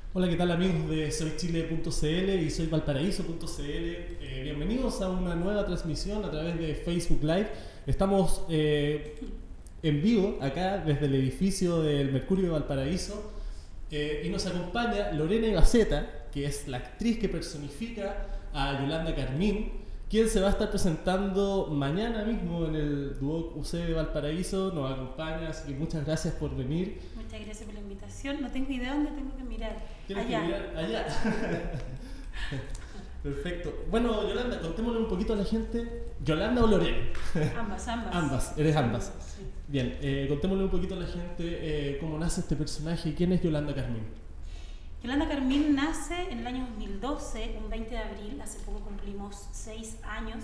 Hola, ¿qué tal amigos de soychile.cl y soyvalparaíso.cl? Bienvenidos a una nueva transmisión a través de Facebook Live. Estamos en vivo acá desde el edificio del Mercurio de Valparaíso y nos acompaña Lorena Ibaceta, que es la actriz que personifica a Yolanda Carmín, quien se va a estar presentando mañana mismo en el Duoc UC de Valparaíso. Nos acompaña, así que muchas gracias por venir. Muchas gracias por la invitación. No tengo idea dónde tengo que mirar. ¿Tienes Allá. que mirar allá? Perfecto. Bueno, Yolanda, contémosle un poquito a la gente. ¿Yolanda o Lorena? Ambas. Ambas, eres ambas. Sí. Bien, contémosle un poquito a la gente cómo nace este personaje y quién es Yolanda Carmín. Yolanda Carmín nace en el año 2012, un 20 de abril, hace poco cumplimos 6 años,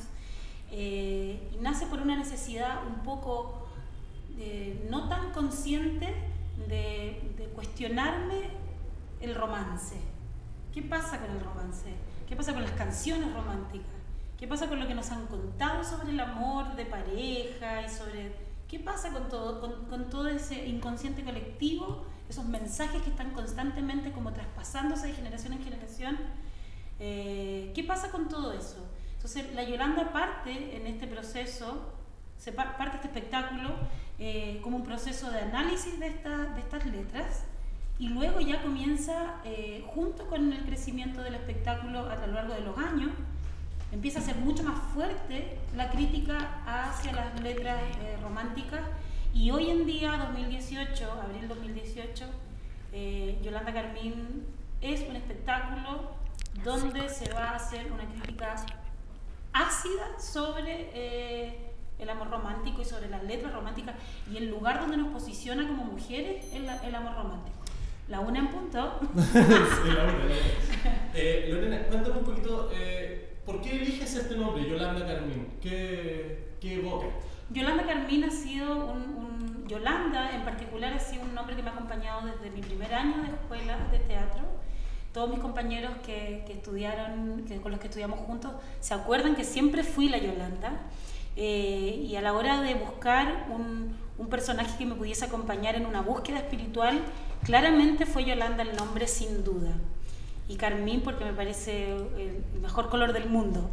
y nace por una necesidad un poco no tan consciente de cuestionarme el romance. ¿Qué pasa con el romance? ¿Qué pasa con las canciones románticas? ¿Qué pasa con lo que nos han contado sobre el amor de pareja y sobre qué pasa con todo ese inconsciente colectivo? Esos mensajes que están constantemente como traspasándose de generación en generación. ¿Qué pasa con todo eso? Entonces la Yolanda parte en este proceso, parte este espectáculo como un proceso de análisis de estas letras, y luego ya comienza, junto con el crecimiento del espectáculo a lo largo de los años, empieza a ser mucho más fuerte la crítica hacia las letras románticas. Y hoy en día, 2018, abril 2018, Yolanda Carmín es un espectáculo donde se va a hacer una crítica ácida sobre el amor romántico y sobre las letras románticas y el lugar donde nos posiciona como mujeres el amor romántico. La una en punto. Sí, la una. Lorena, cuéntame un poquito, ¿por qué eliges este nombre, Yolanda Carmín? ¿Qué evoca? Yolanda Carmín ha sido Yolanda en particular ha sido un nombre que me ha acompañado desde mi primer año de escuela de teatro. Todos mis compañeros que estudiaron, con los que estudiamos juntos, se acuerdan que siempre fui la Yolanda. Y a la hora de buscar un personaje que me pudiese acompañar en una búsqueda espiritual, claramente fue Yolanda el nombre sin duda. Y Carmín porque me parece el mejor color del mundo.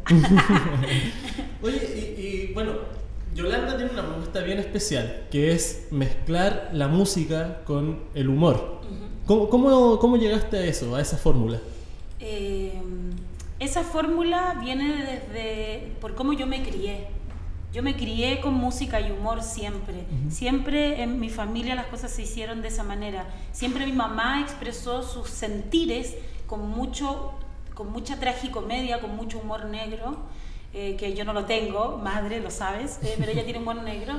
Oye, y bueno, Yolanda tiene una propuesta bien especial, que es mezclar la música con el humor. ¿Cómo llegaste a eso, a esa fórmula? Esa fórmula viene por cómo yo me crié. Yo me crié con música y humor siempre. Siempre en mi familia las cosas se hicieron de esa manera. Siempre mi mamá expresó sus sentires con mucha tragicomedia, con mucho humor negro, que yo no lo tengo, madre, lo sabes, pero ella tiene humor negro.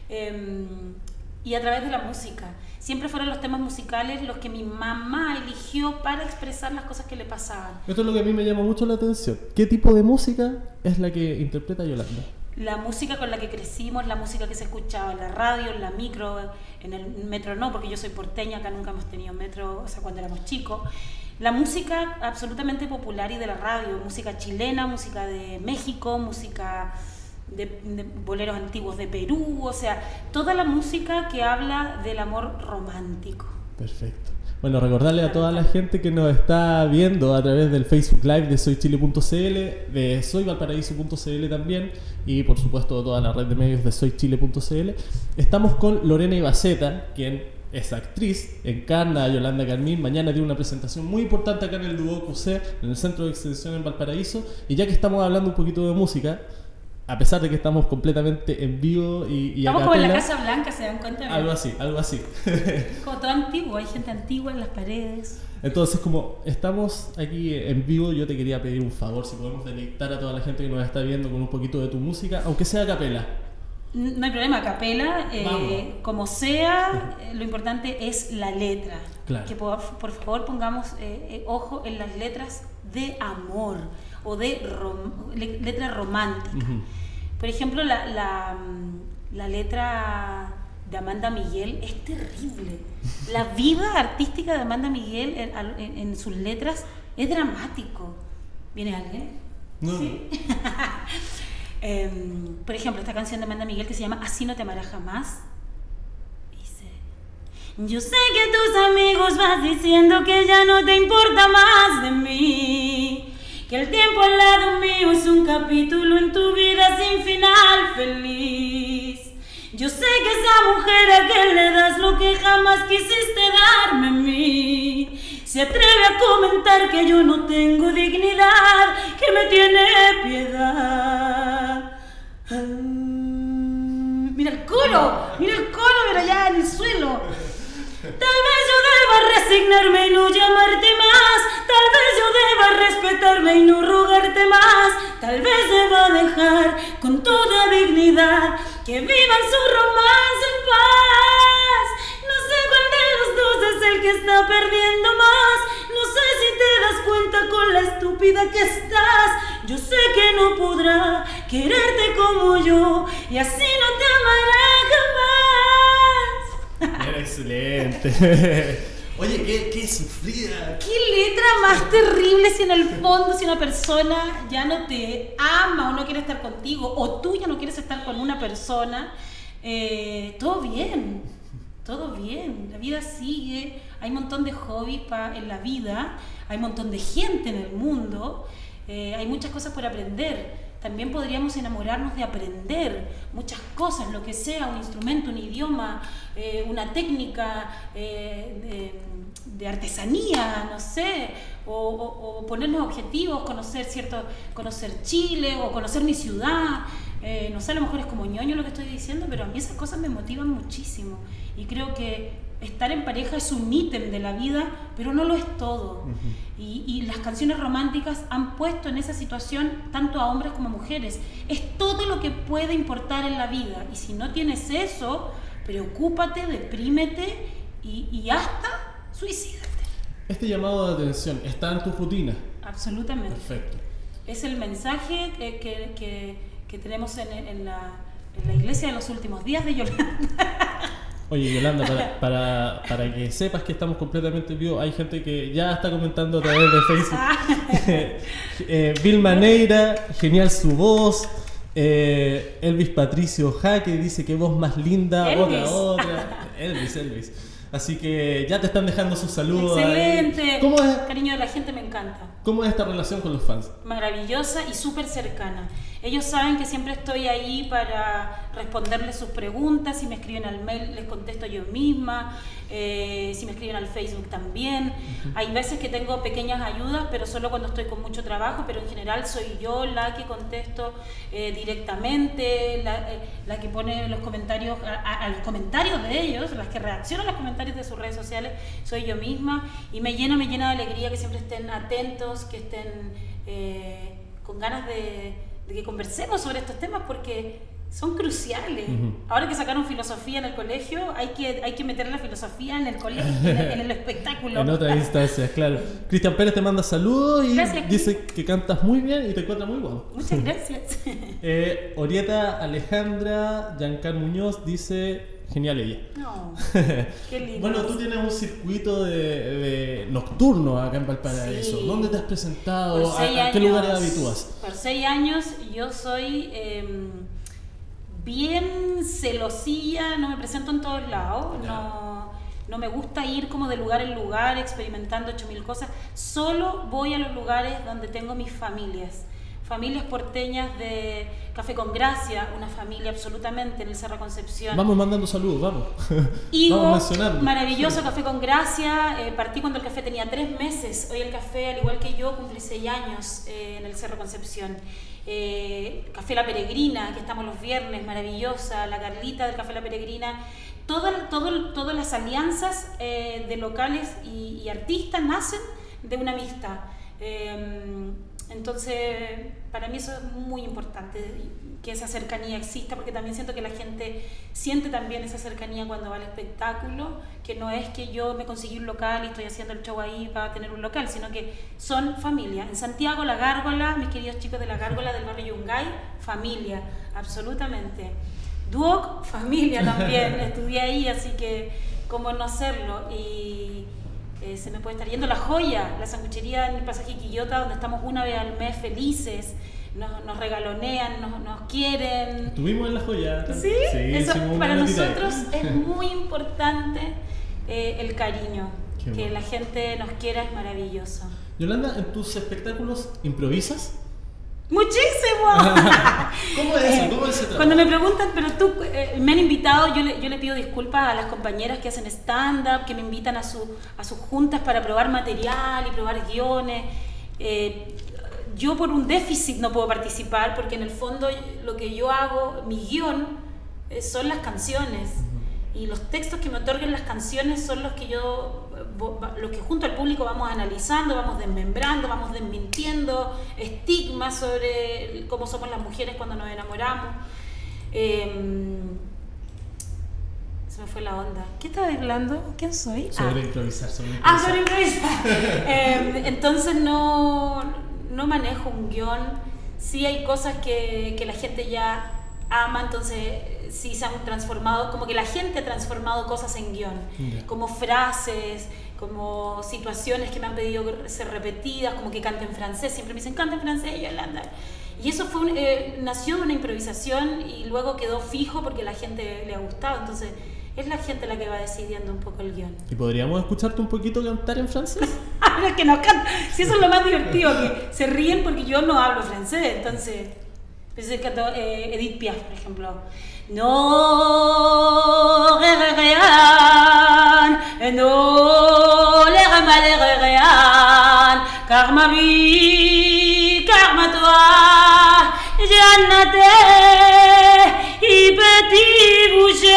Y a través de la música. Siempre fueron los temas musicales los que mi mamá eligió para expresar las cosas que le pasaban. Esto es lo que a mí me llama mucho la atención. ¿Qué tipo de música es la que interpreta Yolanda? La música con la que crecimos, la música que se escuchaba en la radio, en la micro, en el metro no, porque yo soy porteña, acá nunca hemos tenido metro, o sea, cuando éramos chicos. La música absolutamente popular y de la radio, música chilena, música de México, música de boleros antiguos de Perú, o sea, toda la música que habla del amor romántico. Perfecto. Bueno, recordarle a toda la gente que nos está viendo a través del Facebook Live de soychile.cl, de soyvalparaíso.cl también, y por supuesto toda la red de medios de soychile.cl. Estamos con Lorena Ibaceta, quien es actriz, encarna a Yolanda Carmín. Mañana tiene una presentación muy importante acá en el Duoc UC, en el Centro de Extensión en Valparaíso. Y ya que estamos hablando un poquito de música, a pesar de que estamos completamente en vivo y estamos como en la Casa Blanca, ¿se dan cuenta? Algo así. Como todo antiguo, hay gente antigua en las paredes. Entonces, como estamos aquí en vivo, yo te quería pedir un favor, si podemos deleitar a toda la gente que nos está viendo con un poquito de tu música, aunque sea a capela. No hay problema, a capela, como sea, lo importante es la letra. Claro. Que por favor pongamos ojo en las letras de amor o de letras románticas. Por ejemplo, la letra de Amanda Miguel es terrible. La vida artística de Amanda Miguel en sus letras es dramático. ¿Viene alguien? No. ¿Sí? Por ejemplo, esta canción de Amanda Miguel que se llama Así no te amará jamás. Dice: Yo sé que tus amigos vas diciendo que ya no te importa más de mí, que el tiempo al lado mío es un capítulo en tu vida sin final feliz. Yo sé que esa mujer a quien le das lo que jamás quisiste darme a mí se atreve a comentar que yo no tengo dignidad, que me tiene piedad. Mira el coro, pero ya en el suelo. Tal vez yo deba resignarme y no llamarte más, tal vez yo deba respetarme y no rogarte más, tal vez deba dejar con toda dignidad que vivan su romance en paz. No sé cuál de los dos es el que está perdiendo más, no sé si te das cuenta con la estúpida que estás. Yo sé que no podrá quererte como yo y así no te amará jamás. Era excelente. Oye, qué sufrida. ¿Qué letra más terrible si en el fondo, si una persona ya no te ama o no quiere estar contigo, o tú ya no quieres estar con una persona? Todo bien, la vida sigue, hay un montón de hobbies en la vida, hay un montón de gente en el mundo, hay muchas cosas por aprender. También podríamos enamorarnos de aprender muchas cosas, lo que sea, un instrumento, un idioma, una técnica de artesanía, no sé, o ponernos objetivos, conocer Chile o conocer mi ciudad. No sé, a lo mejor es como ñoño lo que estoy diciendo, pero a mí esas cosas me motivan muchísimo. Y creo que estar en pareja es un ítem de la vida, pero no lo es todo. Y las canciones románticas han puesto en esa situación tanto a hombres como a mujeres. Es todo lo que puede importar en la vida. Y si no tienes eso, preocúpate, deprímete y hasta suicídate. Este llamado de atención está en tu rutina. Absolutamente. Perfecto. Es el mensaje que tenemos en la iglesia de los últimos días de Yolanda. Oye, Yolanda, para que sepas que estamos completamente en vivo, hay gente que ya está comentando a través de Facebook. Vilma Neira, genial su voz. Elvis Patricio Jaque dice que voz más linda. Elvis. Otra. Elvis. Así que ya te están dejando sus saludos. Excelente. Ahí. ¿Cómo es? Cariño de la gente, me encanta. ¿Cómo es esta relación con los fans? Maravillosa y súper cercana. Ellos saben que siempre estoy ahí para responderles sus preguntas. Si me escriben al mail, les contesto yo misma. Si me escriben al Facebook también. Hay veces que tengo pequeñas ayudas, pero solo cuando estoy con mucho trabajo, pero en general soy yo la que contesto directamente, la que pone los comentarios a los comentarios de ellos, las que reacciona a los comentarios de sus redes sociales, soy yo misma. Y me llena de alegría que siempre estén atentos, que estén con ganas de que conversemos sobre estos temas, porque son cruciales. Ahora que sacaron filosofía en el colegio, hay que meter la filosofía en el colegio, en el espectáculo. En otras instancias, claro. Cristian Pérez te manda saludos y gracias, dice que cantas muy bien y te encuentra muy bueno. Muchas gracias. Orieta Alejandra Yancar Muñoz dice: genial ella. No, qué lindo. Bueno, tú tienes un circuito de nocturno acá en Valparaíso. Sí. ¿Dónde te has presentado? Por 6 ¿A qué años, lugares habitúas? Por 6 años yo soy bien celosilla, no me presento en todos lados, no me gusta ir como de lugar en lugar experimentando 8000 cosas. Solo voy a los lugares donde tengo mis familias porteñas de Café con Gracia, una familia absolutamente en el Cerro Concepción. Vamos mandando saludos, vamos. Higo, vamos mencionando. Maravilloso Café con Gracia. Partí cuando el café tenía 3 meses. Hoy el café, al igual que yo, cumple 6 años en el Cerro Concepción. Café La Peregrina, que estamos los viernes, maravillosa. La Carlita del Café La Peregrina. Todas las alianzas de locales y artistas nacen de una amistad. Entonces, para mí eso es muy importante, que esa cercanía exista, porque también siento que la gente siente también esa cercanía cuando va al espectáculo, que no es que yo me conseguí un local y estoy haciendo el show ahí para tener un local, sino que son familia. En Santiago, La Gárgola, mis queridos chicos de La Gárgola del barrio Yungay, familia, absolutamente. Duoc, familia también, estudié ahí, así que cómo no serlo. Y se me puede estar yendo La Joya, la sanguchería en el pasaje Quillota, donde estamos una vez al mes felices, nos regalonean, nos quieren. Estuvimos en La Joya. Sí, eso para nosotros es muy importante. el cariño. Qué Que bueno. la gente nos quiera es maravilloso. Yolanda, ¿en tus espectáculos improvisas? ¡Muchísimo! ¿Cómo es eso? ¿Cómo es ese trabajo? Cuando me preguntan, pero tú, me han invitado, yo le pido disculpas a las compañeras que hacen stand-up, que me invitan a sus juntas para probar material y probar guiones. Yo por un déficit no puedo participar porque en el fondo lo que yo hago, mi guión, son las canciones. Y los textos que me otorguen las canciones son los que junto al público vamos analizando, vamos desmembrando, vamos desmintiendo estigmas sobre cómo somos las mujeres cuando nos enamoramos. Se me fue la onda. ¿Qué estaba hablando? ¿Quién soy? Sobre improvisar. Sobre improvisar. Entonces no manejo un guión. Sí hay cosas que la gente ya ama, entonces sí se han transformado, como que la gente ha transformado cosas en guión, como frases, como situaciones que me han pedido ser repetidas, como que cante en francés, siempre me dicen canta en francés, Yolanda. Y eso nació de una improvisación y luego quedó fijo porque a la gente le ha gustado, entonces es la gente la que va decidiendo un poco el guión. ¿Y podríamos escucharte un poquito cantar en francés? Pero es que no canta, si eso es lo más divertido, que se ríen porque yo no hablo francés, entonces canto Edith Piaf, por ejemplo. No regrean, no les malheurean, car ma vie, car ma toi, Jeannette y Petit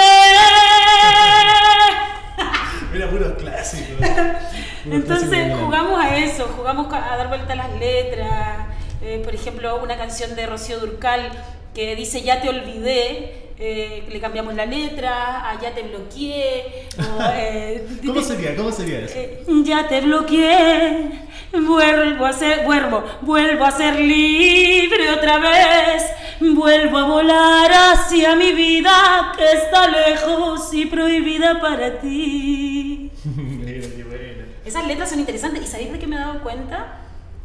Boucher. Mira, puros clásicos. Entonces jugamos a eso, jugamos a dar vuelta a las letras. Por ejemplo, una canción de Rocío Dúrcal que dice ya te olvidé, le cambiamos la letra a ya te bloqueé. ¿Cómo sería eso? Ya te bloqueé, vuelvo a ser libre otra vez, vuelvo a volar hacia mi vida que está lejos y prohibida para ti. Mira, qué bueno. Esas letras son interesantes y ¿sabéis de qué me he dado cuenta?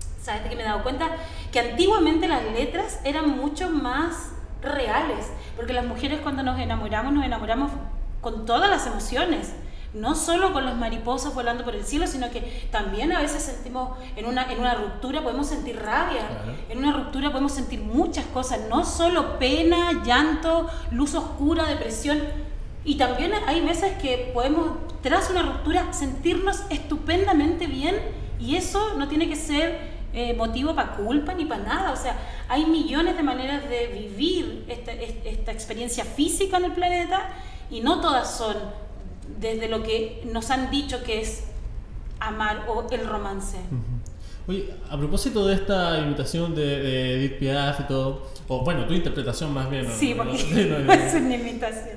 Que antiguamente las letras eran mucho más reales, porque las mujeres cuando nos enamoramos con todas las emociones, no solo con las mariposas volando por el cielo, sino que también a veces sentimos en una ruptura, podemos sentir rabia, claro. En una ruptura podemos sentir muchas cosas, no solo pena, llanto, luz oscura, depresión, y también hay veces que podemos, tras una ruptura, sentirnos estupendamente bien, y eso no tiene que ser motivo para culpa ni para nada. O sea, hay millones de maneras de vivir esta experiencia física en el planeta y no todas son desde lo que nos han dicho que es amar o el romance. Oye, a propósito de esta imitación de Edith Piaf y todo, o bueno, tu interpretación más bien. Sí, porque es una imitación.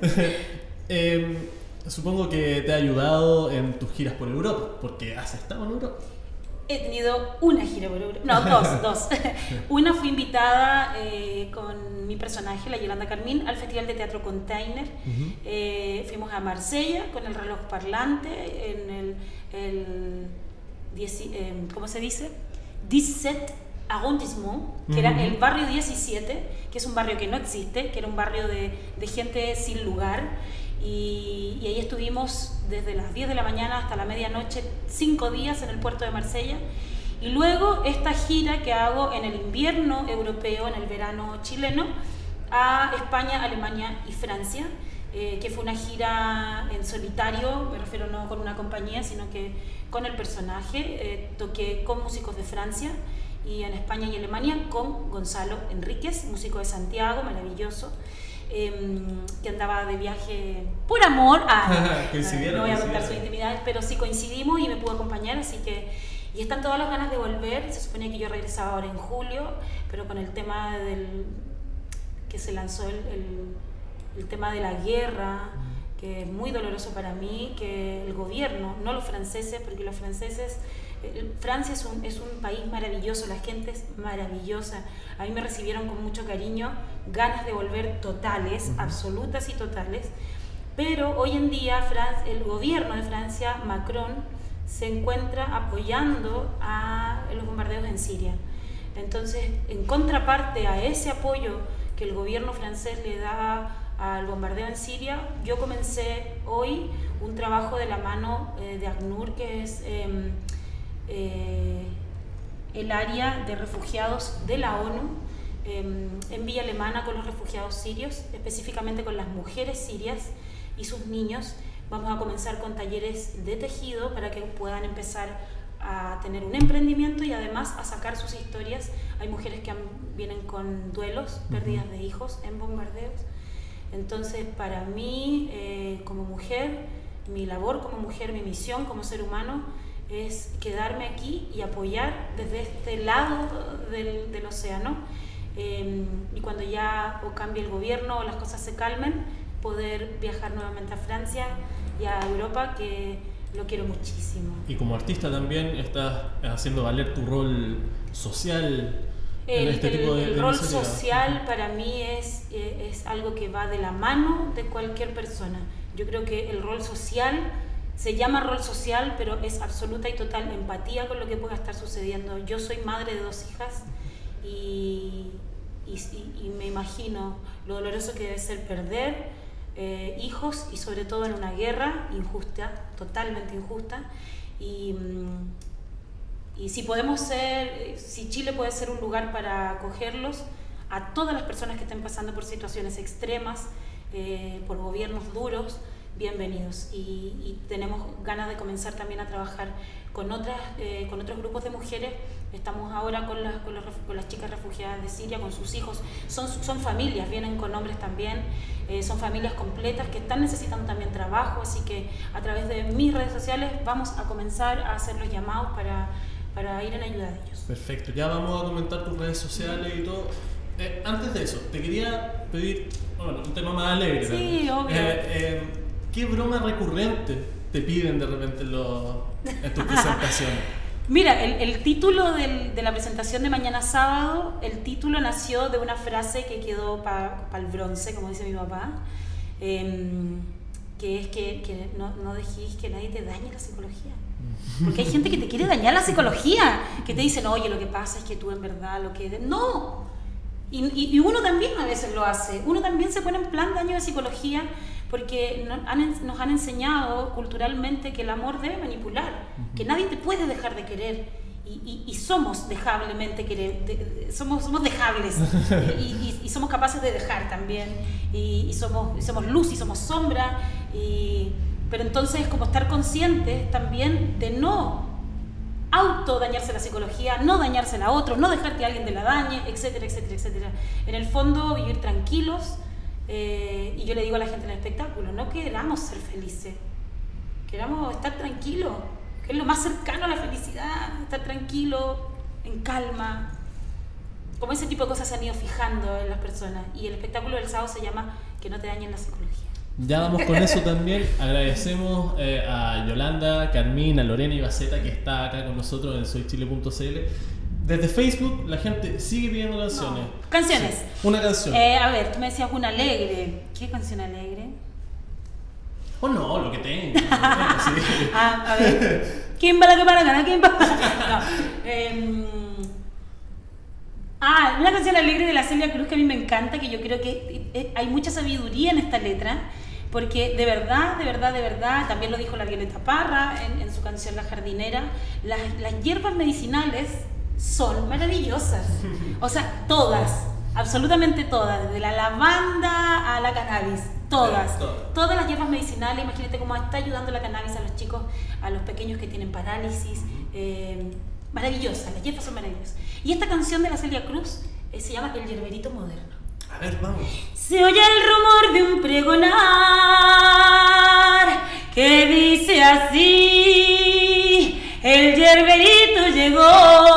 Supongo que te ha ayudado en tus giras por Europa, porque has estado en Europa. He tenido una gira por Europa, no, dos. Una fui invitada con mi personaje, la Yolanda Carmín, al Festival de Teatro Container. Fuimos a Marsella con el reloj parlante en ¿cómo se dice? 17 arrondissement, que era el barrio 17, que es un barrio que no existe, que era un barrio de gente sin lugar. Y ahí estuvimos desde las 10 de la mañana hasta la medianoche, 5 días en el puerto de Marsella. Y luego esta gira que hago en el invierno europeo, en el verano chileno, a España, Alemania y Francia, que fue una gira en solitario, me refiero no con una compañía, sino que con el personaje. Toqué con músicos de Francia y en España y Alemania con Gonzalo Enríquez, músico de Santiago, maravilloso. Que andaba de viaje por amor. No voy a contar sus intimidades, pero sí coincidimos y me pudo acompañar, así que y están todas las ganas de volver. Se suponía que yo regresaba ahora en julio, pero con el tema que se lanzó el tema de la guerra, que es muy doloroso para mí, que el gobierno, no los franceses, porque los franceses, Francia es un país maravilloso, la gente es maravillosa, a mí me recibieron con mucho cariño, ganas de volver totales, absolutas y totales, pero hoy en día el gobierno de Francia, Macron, se encuentra apoyando a los bombardeos en Siria. Entonces, en contraparte a ese apoyo que el gobierno francés le da al bombardeo en Siria, yo comencé hoy un trabajo de la mano de ACNUR, que es el área de refugiados de la ONU, en Villa Alemana, con los refugiados sirios, específicamente con las mujeres sirias y sus niños. Vamos a comenzar con talleres de tejido para que puedan empezar a tener un emprendimiento y además a sacar sus historias. Hay mujeres que vienen con duelos, pérdidas de hijos en bombardeos. Entonces, para mí, como mujer, mi labor como mujer, mi misión como ser humano, es quedarme aquí y apoyar desde este lado del océano, y cuando ya o cambie el gobierno o las cosas se calmen, poder viajar nuevamente a Francia y a Europa, que lo quiero muchísimo. Y como artista también estás haciendo valer tu rol social en este tipo de El rol iniciativas. social para mí es algo que va de la mano de cualquier persona. Yo creo que el rol social se llama rol social, pero es absoluta y total empatía con lo que pueda estar sucediendo. Yo soy madre de 2 hijas y me imagino lo doloroso que debe ser perder hijos, y sobre todo en una guerra injusta, totalmente injusta. Y si Chile puede ser un lugar para acogerlos a todas las personas que estén pasando por situaciones extremas, por gobiernos duros, bienvenidos. Y tenemos ganas de comenzar también a trabajar con otros grupos de mujeres. Estamos ahora con las chicas refugiadas de Siria, con sus hijos. Son familias, vienen con hombres también, son familias completas que están necesitando también trabajo, así que a través de mis redes sociales vamos a comenzar a hacer los llamados para ir en ayuda de ellos. Perfecto, ya vamos a comentar tus redes sociales y todo. Antes de eso, te quería pedir un tema más alegre. Sí, obvio. ¿Qué broma recurrente te piden de repente en tus presentaciones? Mira, el título de la presentación de mañana sábado, el título nació de una frase que quedó para el bronce, como dice mi papá, que es que no dejéis que nadie te dañe la psicología. Porque hay gente que te quiere dañar la psicología, que te dicen, oye, lo que pasa es que tú en verdad lo que... ¡No! Y uno también a veces lo hace, uno también se pone en plan daño de psicología, porque nos han enseñado culturalmente que el amor debe manipular, que nadie te puede dejar de querer, y somos dejablemente somos dejables, y somos capaces de dejar también, y somos luz y somos sombra, pero entonces es como estar conscientes también de no autodañarse la psicología, no dañársela a otro, no dejar que alguien te la dañe, etcétera, etcétera, etcétera. En el fondo, vivir tranquilos. Y yo le digo a la gente en el espectáculo, no queramos ser felices, queramos estar tranquilos, que es lo más cercano a la felicidad, estar tranquilo, en calma. Como ese tipo de cosas se han ido fijando en las personas, y el espectáculo del sábado se llama Que no te dañen la psicología. Ya vamos con eso también. Agradecemos a Yolanda, Carmín, a Lorena Ibaceta, que está acá con nosotros en soychile.cl. Desde Facebook la gente sigue pidiendo canciones. No. Canciones. Sí, una canción. A ver, tú me decías una alegre. ¿Qué canción alegre? O no, lo que tenga. Sí. A ver. ¿Quién va la que para ganar? ¿Quién va? No. Una canción alegre de la Celia Cruz que a mí me encanta, que yo creo que hay mucha sabiduría en esta letra, porque de verdad, también lo dijo la Violeta Parra en su canción La Jardinera, las hierbas medicinales son maravillosas. O sea, todas, absolutamente todas, desde la lavanda a la cannabis, todas las hierbas medicinales. Imagínate cómo está ayudando la cannabis a los chicos, a los pequeños que tienen parálisis. Maravillosas, las hierbas son maravillosas. Y esta canción de la Celia Cruz se llama El Yerberito Moderno. A ver, vamos. Se oye el rumor de un pregonar que dice así: el yerberito llegó,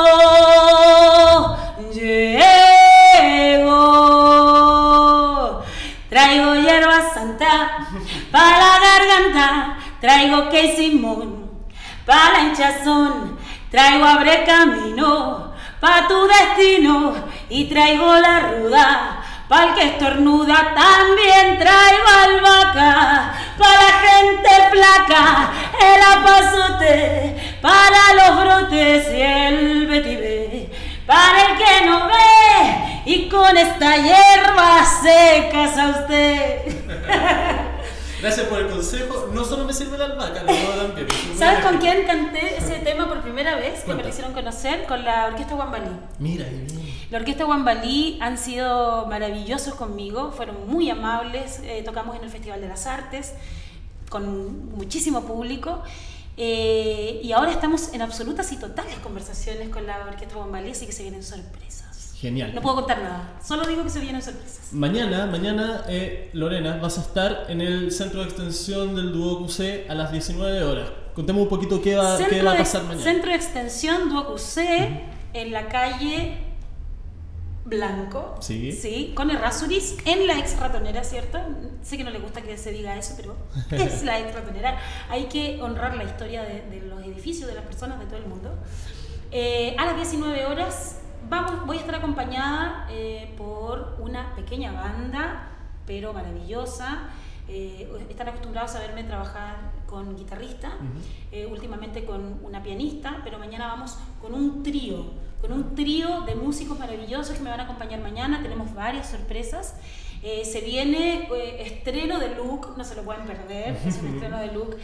traigo hierba santa para la garganta, traigo quesimón para la hinchazón, traigo abre camino pa' tu destino, y traigo la ruda pa'l que estornuda. También traigo albahaca pa' la gente flaca, el apazote para los brotes y el vetiver para el que no ve, y con esta hierba se casa usted. Gracias por el consejo. No solo me sirve la albahaca, lo hago también. ¿Sabes con quién canté ese tema por primera vez? Que Cuenta. me lo hicieron conocer, con la Orquesta Guambalí. Mira, ahí bien. La Orquesta Guambalí han sido maravillosos conmigo, fueron muy amables, tocamos en el Festival de las Artes con muchísimo público y ahora estamos en absolutas y totales conversaciones con la Orquesta Guambalí, así que se vienen sorpresas. Genial. No puedo contar nada, solo digo que se vienen sorpresas. Mañana, Lorena, vas a estar en el centro de extensión del Duoc UC a las 19 horas. Contemos un poquito qué va a pasar mañana. Centro de extensión Duoc UC en la calle Blanco, sí, con Errázuriz, en la ex ratonera, ¿cierto? Sé que no le gusta que se diga eso, pero es la ex ratonera. Hay que honrar la historia de los edificios, de las personas, de todo el mundo. A las 19 horas voy a estar acompañada por una pequeña banda, pero maravillosa. Están acostumbrados a verme trabajar con guitarrista, últimamente con una pianista, pero mañana vamos con un trío de músicos maravillosos que me van a acompañar mañana. Tenemos varias sorpresas. Se viene estreno de look, no se lo pueden perder, es un estreno de look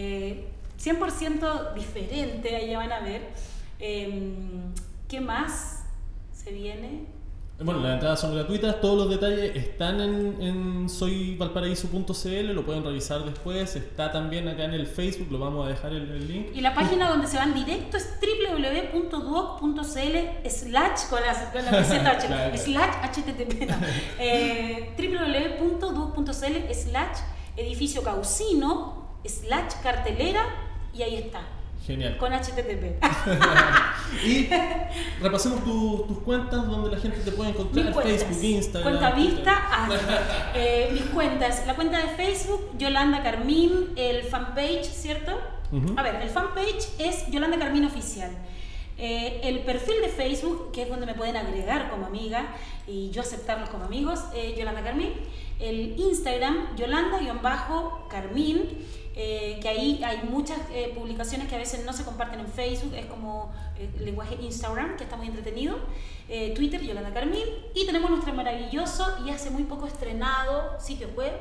100% diferente, ahí ya van a ver. ¿Qué más se viene? Bueno, las entradas son gratuitas, todos los detalles están en soyvalparaíso.cl, lo pueden revisar después, está también acá en el Facebook, lo vamos a dejar el link. Y la página donde se van directo es www.duoc.cl con la meseta H, claro. /http, www.duoc.cl /edificio Caucino /cartelera y ahí está. Genial. Con HTTP. Y repasemos tus cuentas donde la gente te puede encontrar. Mis cuentas. Facebook, Instagram. Cuenta vista. Mis cuentas. La cuenta de Facebook, Yolanda Carmín. El fanpage, ¿cierto? A ver, el fanpage es Yolanda Carmín Oficial. El perfil de Facebook, que es donde me pueden agregar como amiga y yo aceptarlos como amigos, Yolanda Carmín. El Instagram, Yolanda-Carmín. Que ahí hay muchas publicaciones que a veces no se comparten en Facebook, es como el lenguaje Instagram, que está muy entretenido. Twitter, Yolanda Carmín. Y tenemos nuestro maravilloso y hace muy poco estrenado sitio web,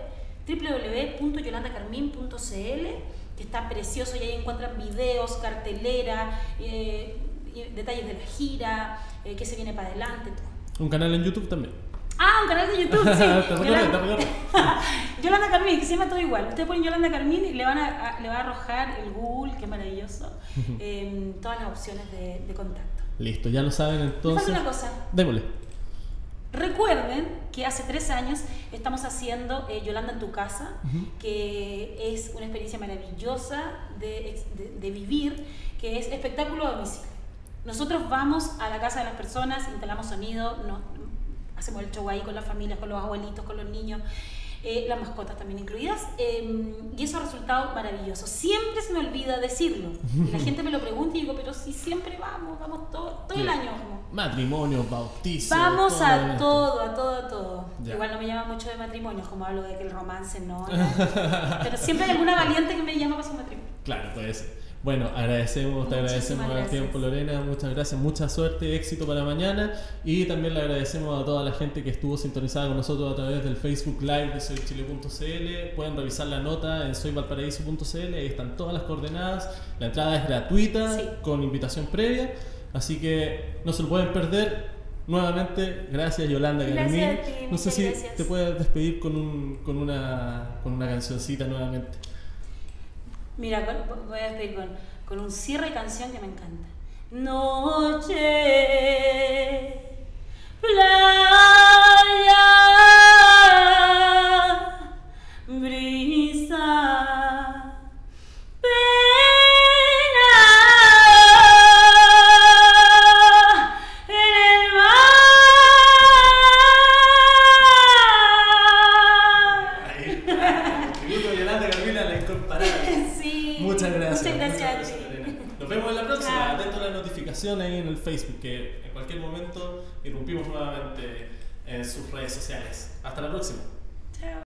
www.yolandacarmin.cl, que está precioso y ahí encuentran videos, cartelera, detalles de la gira, qué se viene para adelante, todo. Un canal en YouTube también. Un canal de YouTube, sí. Te recuerdo. Yolanda Carmín, que se llama todo igual. Ustedes ponen Yolanda Carmín y le va a arrojar el Google, que es maravilloso, todas las opciones de contacto. Listo, ya lo saben entonces. Me falta una cosa. Démosle. Recuerden que hace 3 años estamos haciendo Yolanda en tu casa, que es una experiencia maravillosa de vivir, que es espectáculo a domicilio. Nosotros vamos a la casa de las personas, instalamos sonido, hacemos el show ahí con las familias, con los abuelitos, con los niños, las mascotas también incluidas, y eso ha resultado maravilloso. Siempre se me olvida decirlo. La gente me lo pregunta y digo, pero si siempre vamos todo el año vamos. Matrimonio, bautizo. Vamos a todo. Ya. Igual no me llama mucho de matrimonios, como hablo de que el romance no. Pero siempre hay alguna valiente que me llama para su matrimonio. Claro, puede ser. Bueno, te agradecemos el tiempo, Lorena, muchas gracias, mucha suerte, éxito para mañana y también le agradecemos a toda la gente que estuvo sintonizada con nosotros a través del Facebook Live de soychile.cl. Pueden revisar la nota en soyvalparaíso.cl, ahí están todas las coordenadas, la entrada es gratuita, sí, con invitación previa, así que no se lo pueden perder. Nuevamente, gracias Yolanda Carmín. No sé si te puedes despedir con una cancioncita nuevamente. Mira, voy a despedir con un cierre de canción que me encanta. Noche, playa, brisa, pena en el mar. Tributo a Yolanda Carmín, la incomparable. Sí. Muchas gracias a ti. Nos vemos en la próxima. Atento a la notificación ahí en el Facebook, que en cualquier momento irrumpimos nuevamente en sus redes sociales. Hasta la próxima. Chao.